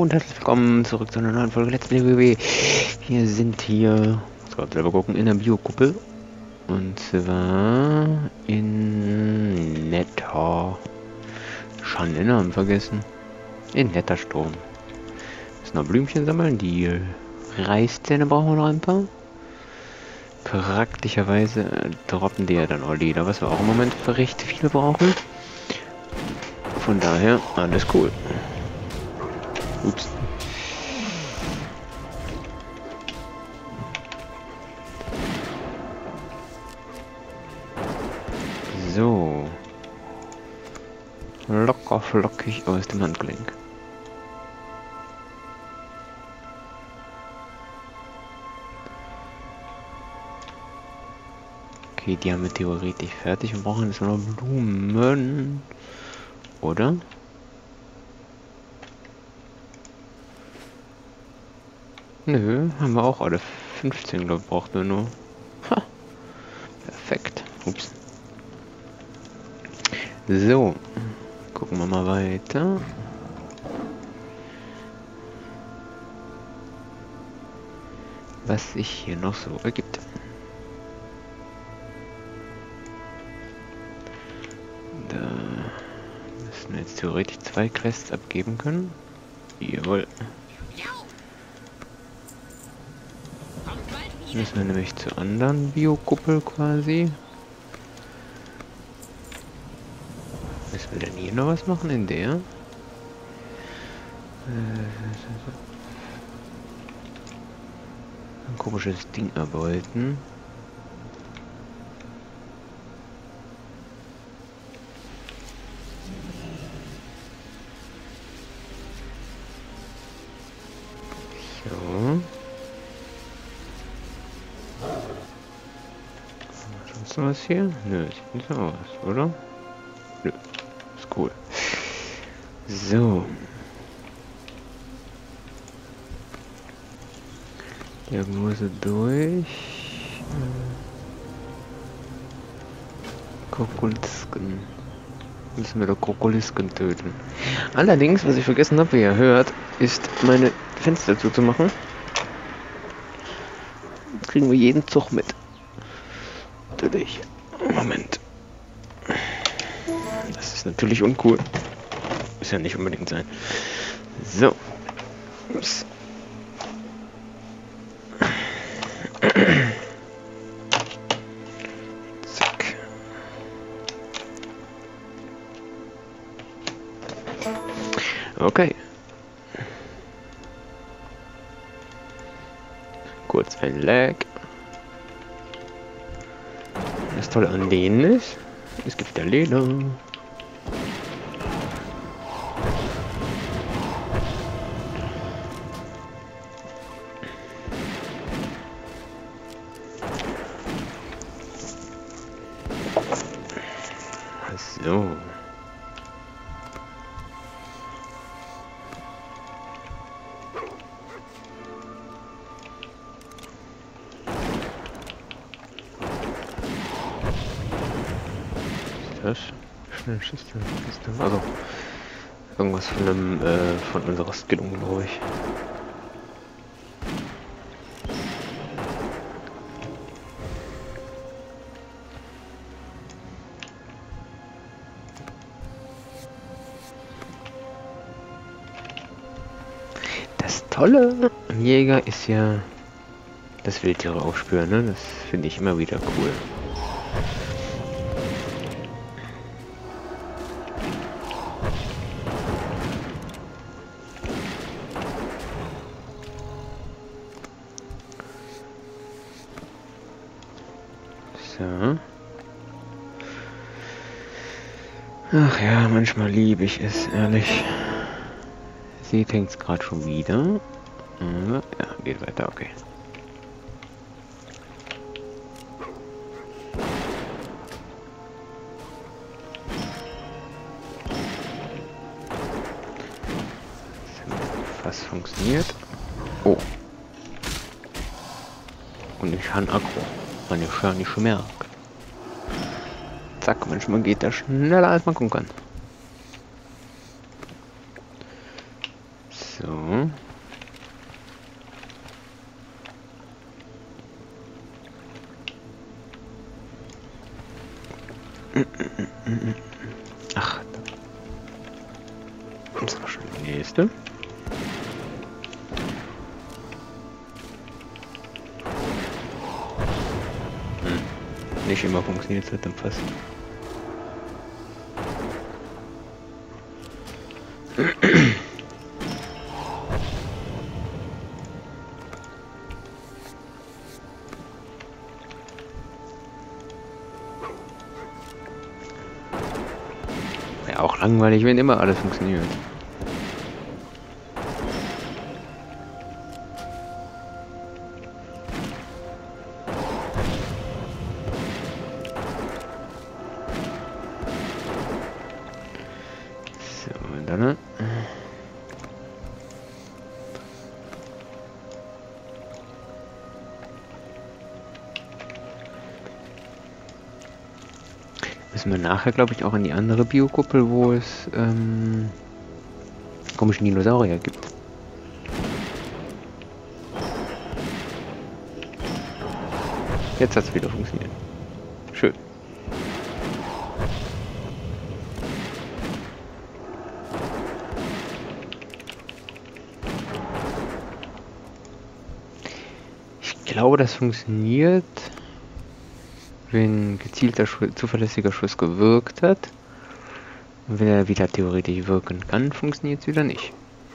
und herzlich willkommen zurück zu einer neuen Folge Let's Play WoW. Wir sind hier, muss gerade selber gucken, in der Biokuppel. Und zwar in Netter. Schon den Namen vergessen. In Nettersturm. Müssen noch Blümchen sammeln. Die Reiszähne brauchen wir noch ein paar. Praktischerweise droppen die ja dann auch Leder, was wir auch im Moment für recht viel brauchen. Von daher alles cool. Ups. So. Locker flockig aus dem Handgelenk. Okay, die haben wir theoretisch fertig und brauchen jetzt noch Blumen. Oder? Nö, haben wir auch alle 15, glaube ich, braucht wir nur. Ha, perfekt. Ups. So, gucken wir mal weiter. Was sich hier noch so ergibt. Da müssen wir jetzt theoretisch 2 Quests abgeben können. Jawohl. Müssen wir nämlich zur anderen Biokuppel quasi. Müssen wir denn hier noch was machen in der? Ein komisches Ding erbeuten. So. Sonst noch was hier? Nö, sieht nicht so aus, oder? Nö, ist cool. So. Diagnose durch. Krokolisken. Müssen wir doch Krokolisken töten. Allerdings, was ich vergessen habe, wie ihr hört, ist meine Fenster zuzumachen. Jetzt kriegen wir jeden Zug mit. Natürlich. Moment. Das ist natürlich uncool. Muss ja nicht unbedingt sein. So. Ups. Zack. Okay. Kurz ein Lag. Das Tolle an denen ist, es gibt ja Leder. So. Das Schnellschüsse. Also irgendwas von einem von unserer Skillung, glaube ich. Das Tolle am Jäger ist ja das Wildtiere aufspüren, ne? Das finde ich immer wieder cool. So. Ach ja, manchmal liebe ich es, ehrlich. Sie fängt es gerade schon wieder. Ja, geht weiter, okay. Was funktioniert? Oh. Und ich habe Aggro. Man ist ja nicht merkt. Zack, manchmal geht das schneller als man gucken kann. So. Ach, das ist schon die nächste. Nicht immer funktioniert es halt dann fast. Ja, auch langweilig, wenn immer alles funktioniert. So, und dann... müssen wir nachher, glaube ich, auch in die andere Biokuppel, wo es komische Dinosaurier gibt. Jetzt hat es wieder funktioniert. Schön. Ich glaube, das funktioniert, wenn gezielter zuverlässiger Schuss gewirkt hat. Und wenn er wieder theoretisch wirken kann, funktioniert es wieder nicht.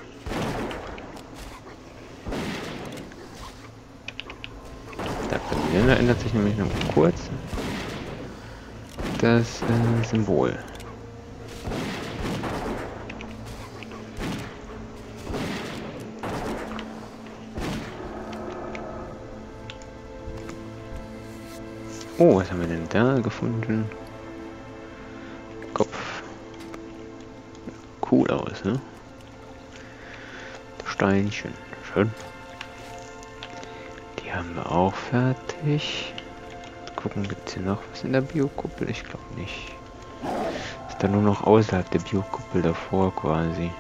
Da ändert sich nämlich noch kurz das Symbol. Oh, was haben wir denn da gefunden? Kopf. Cool aus, ne? Steinchen. Schön. Die haben wir auch fertig. Gucken, gibt es hier noch was in der Biokuppel? Ich glaube nicht. Ist da nur noch außerhalb der Biokuppel davor quasi.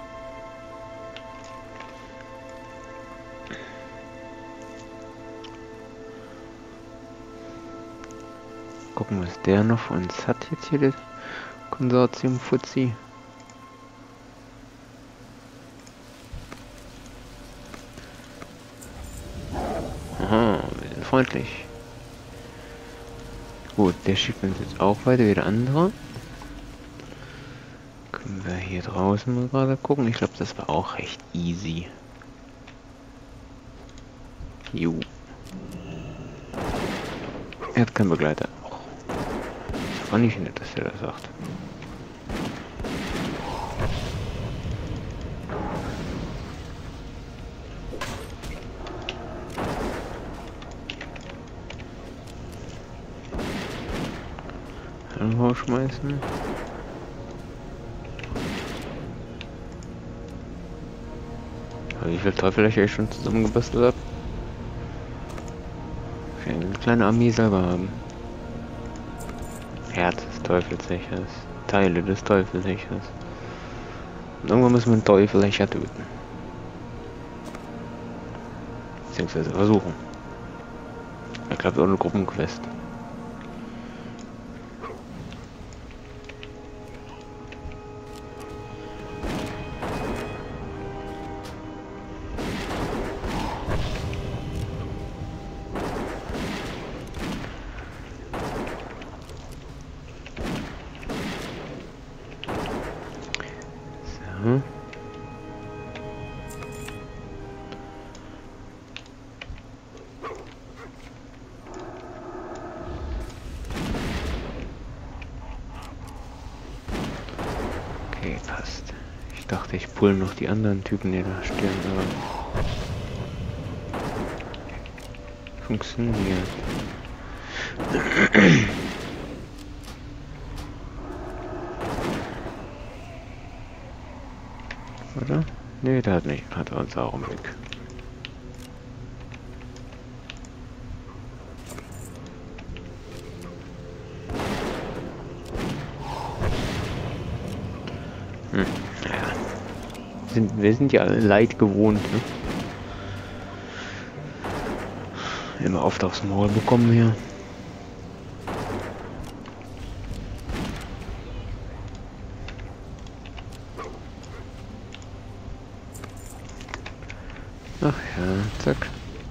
Gucken, was der noch für uns hat jetzt hier, das Konsortium Fuzzi. Aha, wir sind freundlich. Gut, der schickt uns jetzt auch weiter wie der andere. Können wir hier draußen mal gerade gucken. Ich glaube, das war auch recht easy. Jo. Er hat keinen Begleiter. War nicht nett, dass er das sagt. Dann rausschmeißen. Wie viel Teufel ich schon zusammengebastelt habe? Ich will eine kleine Armee selber haben. Herz des Teufelshechers. Teile des Teufelshechers. Und irgendwann müssen wir einen Teufelhecher töten. Beziehungsweise versuchen. Ich glaube auch eine Gruppenquest. So. Okay, passt. Ich dachte, ich pull noch die anderen Typen, die da stehen, aber funktioniert. Oder? Nee, der hat nicht. Hat er uns auch im Blick. Naja. Wir sind ja alle Leid gewohnt, ne? Immer oft aufs Maul bekommen hier. Ach ja, zack.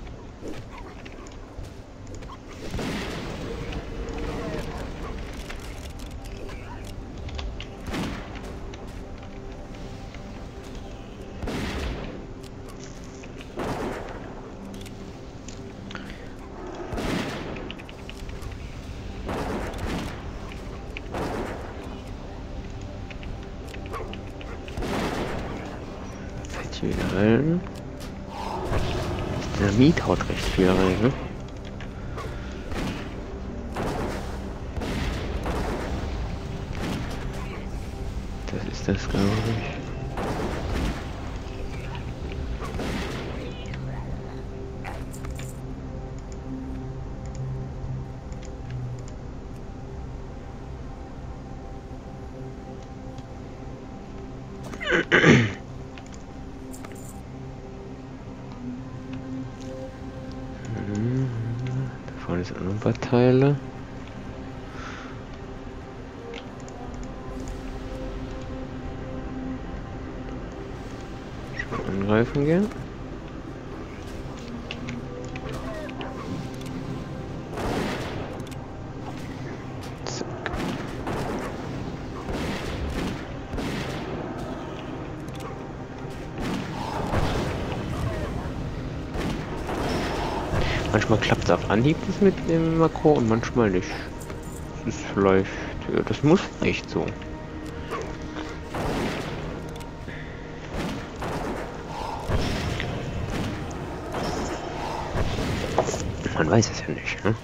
Wieder rein. Dynamit haut recht viel rein, ne? Das ist das, glaube ich. Da vorne sind noch ein paar Teile. Schon angreifen gehen. Zack. Manchmal klappt es auf Anhieb das mit dem Makro und manchmal nicht. Das ist vielleicht, ja, das muss nicht so. Man weiß es ja nicht, ne?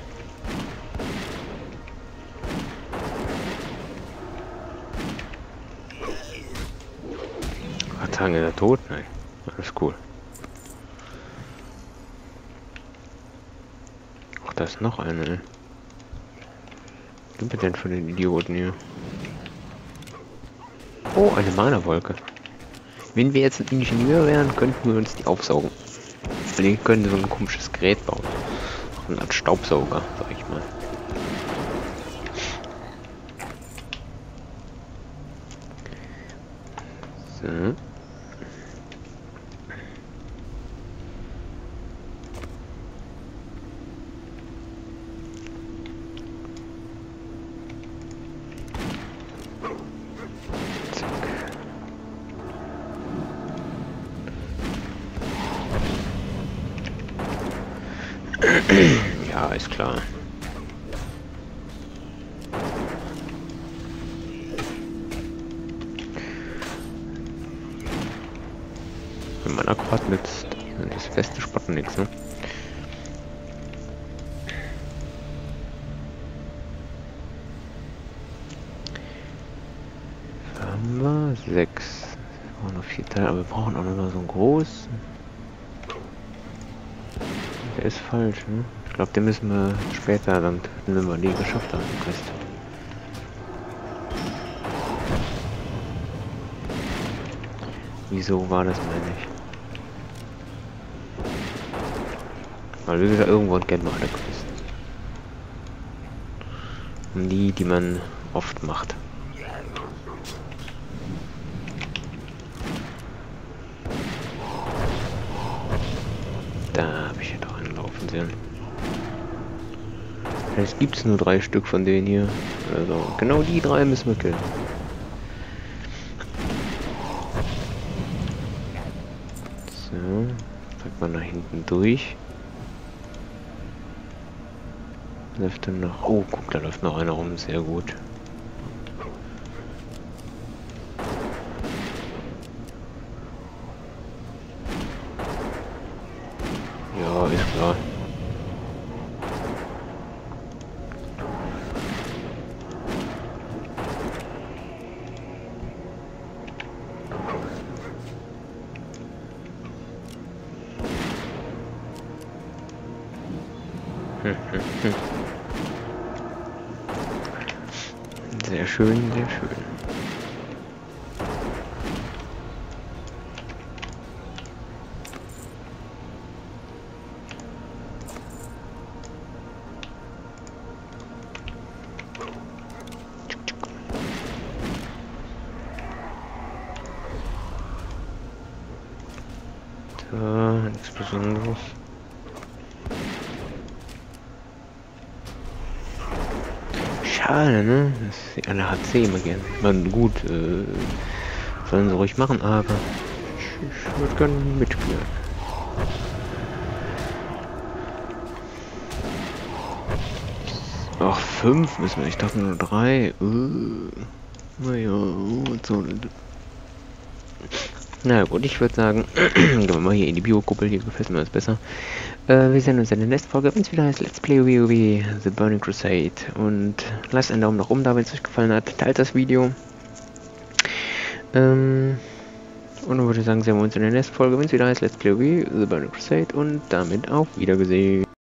Sagen, ist er tot? Nein. Alles cool. Ach, da ist noch eine, ey. Was sind wir denn von den Idioten hier? Oh, eine Mana-Wolke. Wenn wir jetzt ein Ingenieur wären, könnten wir uns die aufsaugen. Wir können so ein komisches Gerät bauen. Eine Art Staubsauger, sag ich mal. So. Ja, ist klar. Wenn man Akkurat nützt, dann ist feste Spotten nichts, ne? Da haben wir 6. Wir brauchen noch 4 Teile, aber wir brauchen auch noch mal so einen großen. Der ist falsch, ne? Ich glaube, den müssen wir später dann töten, wenn wir die geschafft haben. Wieso war das, meine ich? Weil wie gesagt, irgendwo kennt man alle Quest. Und die man oft macht. Da habe ich ja doch einen laufen sehen. Jetzt gibt es nur 3 Stück von denen hier. Also genau die 3 müssen wir killen. So, zeigt man nach hinten durch. Läuft dann noch. Oh, guck, da läuft noch einer rum, sehr gut. Ja, ist klar. Sehr schön, sehr schön. So, Besonderes. Schade, ne? Dass sie alle HC immer gern. Man, gut, sollen sie ruhig machen, aber ich würde gerne mitspielen. Ach, 5 müssen wir. Ich dachte nur 3. Naja, und so. Na gut, ich würde sagen, gehen wir mal hier in die Bio-Kuppel, hier gefällt mir das besser. Wir sehen uns in der nächsten Folge, wenn es wieder heißt Let's Play WoW The Burning Crusade. Und lasst einen Daumen nach oben da, wenn es euch gefallen hat. Teilt das Video. Und dann würde ich sagen, sehen wir uns in der nächsten Folge, wenn es wieder heißt Let's Play WoW The Burning Crusade. Und damit auf Wiedersehen.